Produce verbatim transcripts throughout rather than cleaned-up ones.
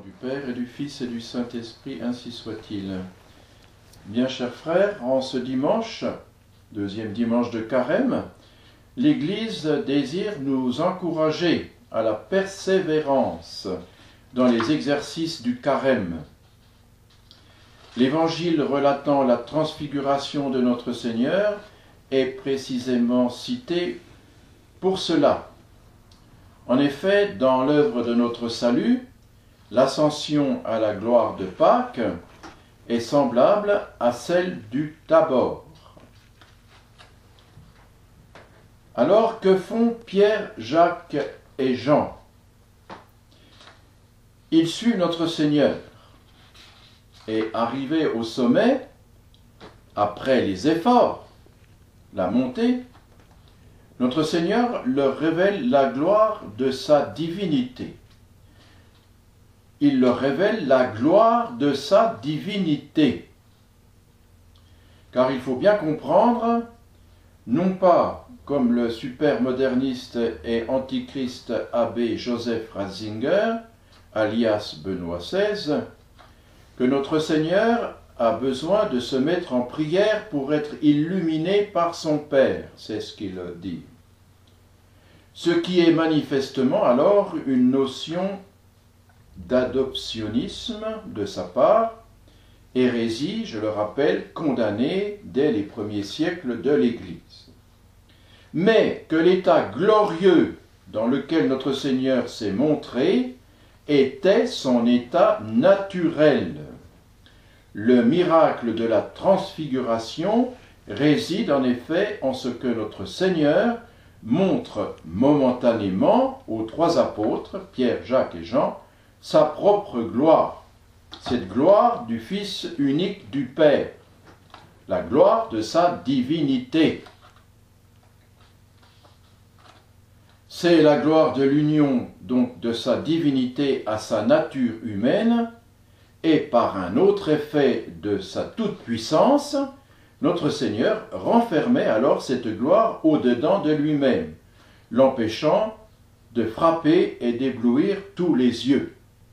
du Père et du Fils et du Saint-Esprit, ainsi soit-il. Bien chers frères, en ce dimanche, deuxième dimanche de Carême, l'Église désire nous encourager à la persévérance dans les exercices du Carême. L'Évangile relatant la transfiguration de notre Seigneur est précisément cité pour cela. En effet, dans l'œuvre de notre salut, l'ascension à la gloire de Pâques est semblable à celle du Tabor. Alors, que font Pierre, Jacques et Jean? Ils suivent notre Seigneur et, arrivés au sommet, après les efforts, la montée, notre Seigneur leur révèle la gloire de sa divinité. Il leur révèle la gloire de sa divinité. Car il faut bien comprendre, non pas comme le supermoderniste et antichrist abbé Joseph Ratzinger, alias Benoît seize, que notre Seigneur a besoin de se mettre en prière pour être illuminé par son Père, c'est ce qu'il dit. Ce qui est manifestement alors une notion d'adoptionnisme de sa part, hérésie, je le rappelle, condamnée dès les premiers siècles de l'Église. Mais que l'état glorieux dans lequel notre Seigneur s'est montré était son état naturel. Le miracle de la transfiguration réside en effet en ce que notre Seigneur montre momentanément aux trois apôtres, Pierre, Jacques et Jean, sa propre gloire, cette gloire du Fils unique du Père, la gloire de sa divinité. C'est la gloire de l'union donc de sa divinité à sa nature humaine, et par un autre effet de sa toute-puissance, notre Seigneur renfermait alors cette gloire au-dedans de lui-même, l'empêchant de frapper et d'éblouir tous les yeux.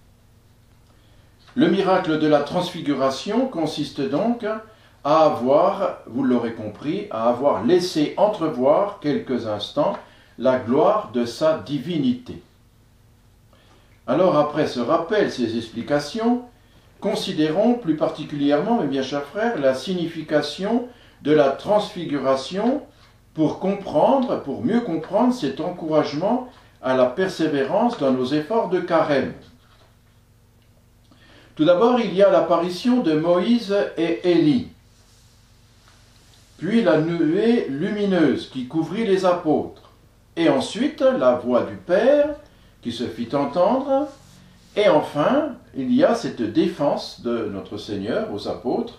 Le miracle de la transfiguration consiste donc à avoir, vous l'aurez compris, à avoir laissé entrevoir quelques instants la gloire de sa divinité. Alors, après ce rappel, ces explications, considérons plus particulièrement, mes bien chers frères, la signification de la transfiguration pour comprendre, pour mieux comprendre cet encouragement à la persévérance dans nos efforts de carême. Tout d'abord, il y a l'apparition de Moïse et Élie, puis la nuée lumineuse qui couvrit les apôtres, et ensuite la voix du Père qui se fit entendre, et enfin, il y a cette défense de notre Seigneur aux apôtres.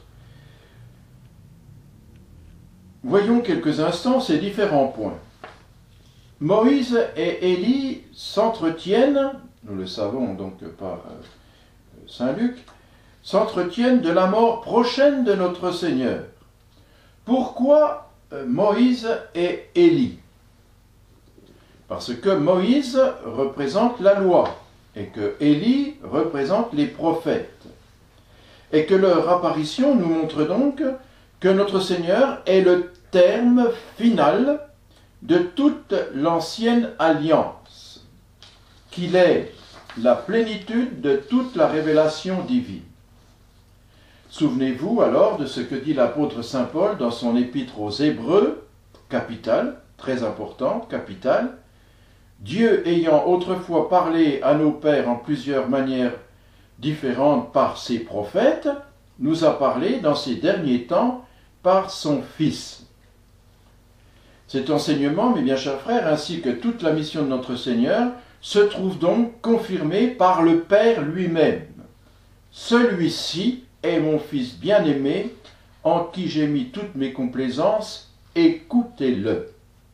Voyons quelques instants ces différents points. Moïse et Élie s'entretiennent, nous le savons donc par Saint Luc, s'entretiennent de la mort prochaine de notre Seigneur. Pourquoi Moïse et Élie? Parce que Moïse représente la loi et que Élie représente les prophètes. Et que leur apparition nous montre donc que notre Seigneur est le terme final de toute l'ancienne alliance, qu'il est la plénitude de toute la révélation divine. Souvenez-vous alors de ce que dit l'apôtre saint Paul dans son épître aux Hébreux, capital, très important, capital. Dieu ayant autrefois parlé à nos pères en plusieurs manières différentes par ses prophètes, nous a parlé dans ces derniers temps par son Fils. Cet enseignement, mes bien chers frères, ainsi que toute la mission de notre Seigneur, se trouve donc confirmé par le Père lui-même. Celui-ci est mon Fils bien-aimé, en qui j'ai mis toutes mes complaisances, écoutez-le.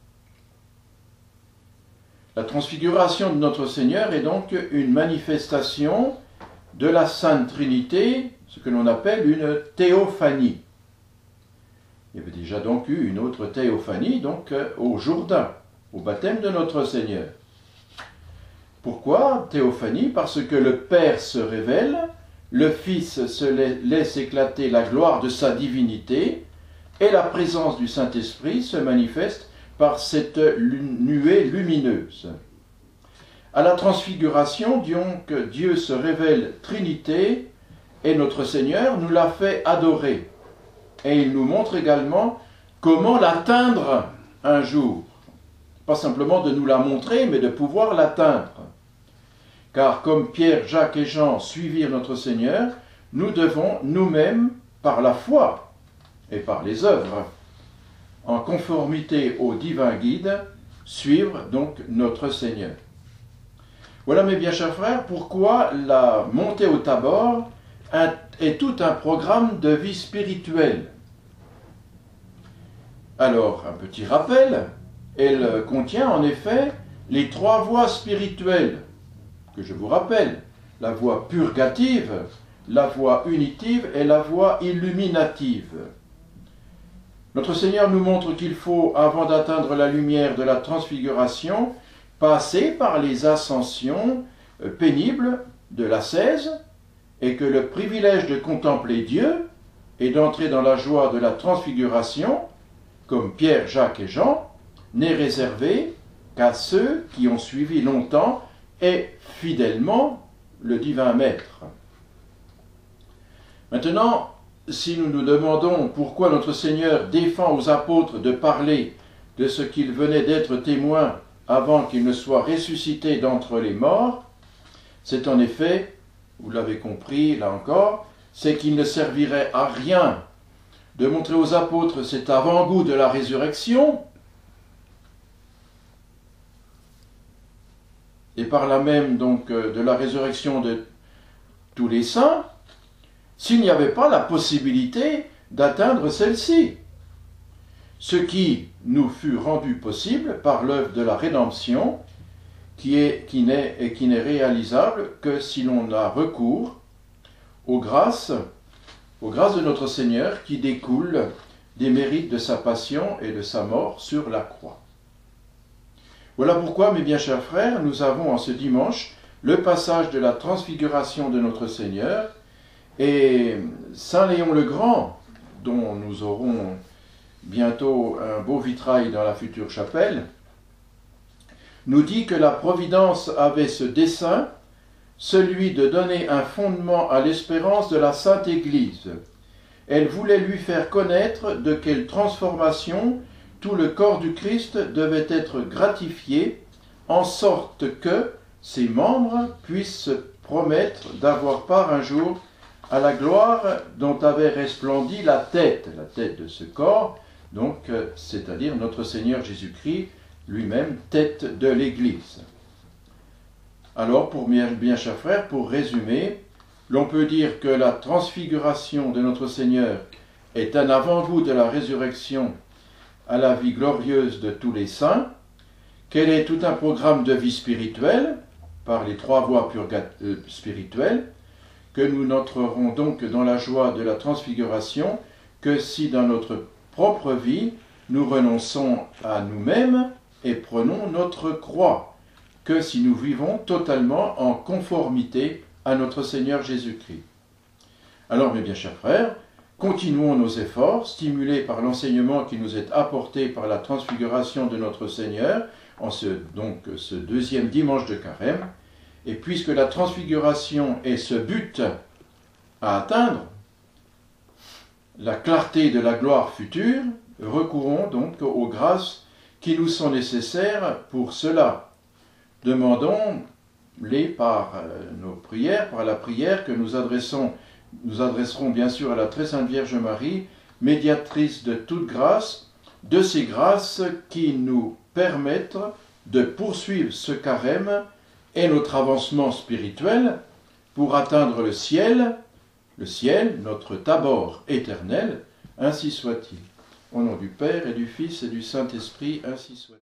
La transfiguration de notre Seigneur est donc une manifestation de la Sainte Trinité, ce que l'on appelle une théophanie. Il y avait déjà donc eu une autre théophanie donc au Jourdain, au baptême de notre Seigneur. Pourquoi théophanie? Parce que le Père se révèle, le Fils se laisse éclater la gloire de sa divinité, et la présence du Saint-Esprit se manifeste par cette nuée lumineuse. À la transfiguration, donc, Dieu se révèle Trinité, et notre Seigneur nous l'a fait adorer. Et il nous montre également comment l'atteindre un jour. Pas simplement de nous la montrer, mais de pouvoir l'atteindre. Car comme Pierre, Jacques et Jean suivirent notre Seigneur, nous devons nous-mêmes, par la foi et par les œuvres, en conformité au divin guide, suivre donc notre Seigneur. Voilà, mes bien chers frères, pourquoi la montée au Tabor est tout un programme de vie spirituelle. Alors, un petit rappel, elle contient en effet les trois voies spirituelles, que je vous rappelle, la voie purgative, la voie unitive et la voie illuminative. Notre Seigneur nous montre qu'il faut, avant d'atteindre la lumière de la transfiguration, passer par les ascensions pénibles de l'ascèse, et que le privilège de contempler Dieu et d'entrer dans la joie de la transfiguration, comme Pierre, Jacques et Jean, n'est réservé qu'à ceux qui ont suivi longtemps et fidèlement le divin Maître. Maintenant, si nous nous demandons pourquoi notre Seigneur défend aux apôtres de parler de ce qu'ils venaient d'être témoins avant qu'il ne soit ressuscité d'entre les morts, c'est en effet, vous l'avez compris là encore, c'est qu'il ne servirait à rien de montrer aux apôtres cet avant-goût de la résurrection, et par là même donc de la résurrection de tous les saints, s'il n'y avait pas la possibilité d'atteindre celle-ci. Ce qui nous fut rendu possible par l'œuvre de la rédemption, qui est, qui n'est, et qui n'est réalisable que si l'on a recours aux grâces, aux grâces de notre Seigneur qui découlent des mérites de sa passion et de sa mort sur la croix. Voilà pourquoi, mes bien chers frères, nous avons en ce dimanche le passage de la transfiguration de notre Seigneur, et Saint Léon le Grand, dont nous aurons bientôt un beau vitrail dans la future chapelle, nous dit que la Providence avait ce dessein, celui de donner un fondement à l'espérance de la Sainte Église. Elle voulait lui faire connaître de quelle transformation tout le corps du Christ devait être gratifié, en sorte que ses membres puissent se promettre d'avoir part un jour à la gloire dont avait resplendi la tête, la tête de ce corps, donc c'est-à-dire notre Seigneur Jésus-Christ, lui-même tête de l'Église. Alors, pour bien, bien chers frères, pour résumer, l'on peut dire que la transfiguration de notre Seigneur est un avant-goût de la résurrection à la vie glorieuse de tous les saints, qu'elle est tout un programme de vie spirituelle, par les trois voies euh, spirituelles, que nous n'entrerons donc dans la joie de la transfiguration que si dans notre propre vie, nous renonçons à nous-mêmes et prenons notre croix, que si nous vivons totalement en conformité à notre Seigneur Jésus-Christ. Alors, mes bien chers frères, continuons nos efforts, stimulés par l'enseignement qui nous est apporté par la transfiguration de notre Seigneur, en ce, donc, ce deuxième dimanche de Carême, et puisque la transfiguration est ce but à atteindre, la clarté de la gloire future, recourons donc aux grâces qui nous sont nécessaires pour cela. Demandons-les par nos prières, par la prière que nous adressons, nous adresserons bien sûr à la très sainte Vierge Marie, médiatrice de toute grâce, de ces grâces qui nous permettent de poursuivre ce carême et notre avancement spirituel pour atteindre le ciel, le ciel, notre Tabor éternel, ainsi soit-il. Au nom du Père et du Fils et du Saint-Esprit, ainsi soit-il.